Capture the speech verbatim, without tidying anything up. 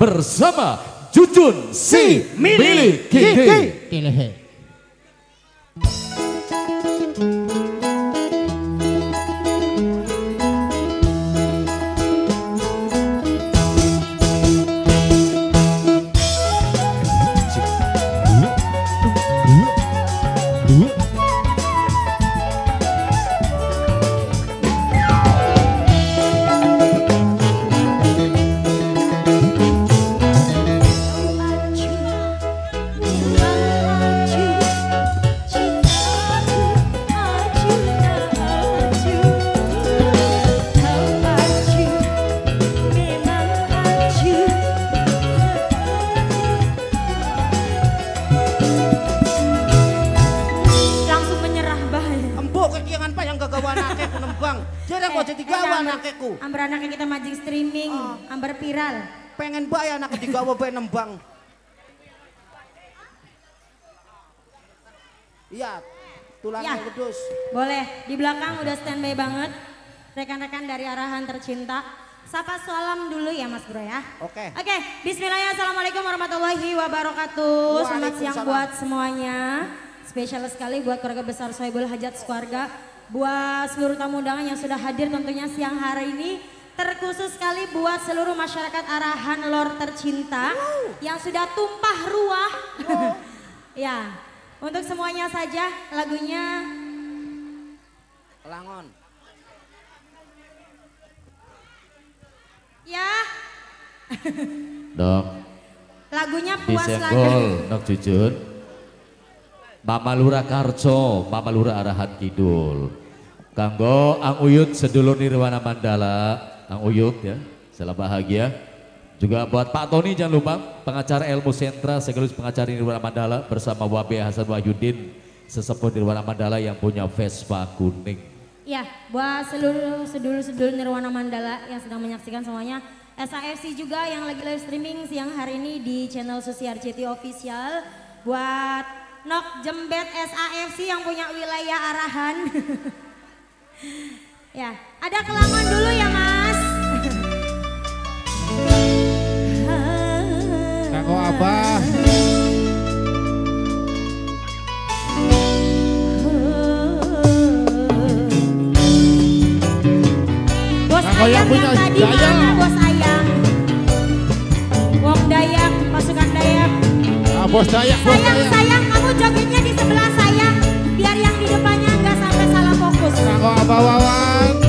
bersama Jujun si Milik Gigi. Ambar anaknya kita majing streaming, oh. Ambar viral. Pengen bayar anak digawa bae nembang. Iya, tulangnya ya. Kudus. Boleh, di belakang udah standby banget. Rekan-rekan dari Arahan Tercinta. Sapa salam dulu ya Mas Bro ya. Oke. Oke, bismillahirrahmanirrahim. Assalamualaikum warahmatullahi wabarakatuh. Selamat siang buat semuanya. Spesial sekali buat keluarga besar Sohibul Hajat Sekeluarga. Buat seluruh tamu undangan yang sudah hadir tentunya siang hari ini. Terkhusus sekali buat seluruh masyarakat Arahan Lor Tercinta. Wow. Yang sudah tumpah ruah. Wow. Ya, untuk semuanya saja lagunya. Langon. Ya. Dok. Lagunya puas lagi. Disenggol, Dok Jujun. Mama Lurah Karco, Mama Lurah Arahan Kidul. Kanggo Ang Uyut sedulur Nirwana Mandala, Ang Uyut ya, selamat bahagia. Juga buat Pak Tony jangan lupa, pengacara Ilmu Sentra sekaligus pengacara Nirwana Mandala bersama Wabe Hasan Wahyudin, sesepuh Nirwana Mandala yang punya Vespa kuning. Ya, buat seluruh sedulur-sedulur Nirwana Mandala yang sedang menyaksikan semuanya. S A F C juga yang lagi live streaming siang hari ini di channel Susi R C T Official. Buat Nok Jembet S A F C yang punya wilayah Arahan. Ya, ada kelangon dulu ya Mas. Kanggo Abah. Bos Ayang yang tadi mana Bos Ayang? Wong Dayak, pasukan Dayak. Ah, Bos Dayak, Bos sayang, Dayak. Sayang, kamu jogetnya di sebelah saya. Biar yang di depannya nggak sampai salah fokus. Kanggo Abah Wawan.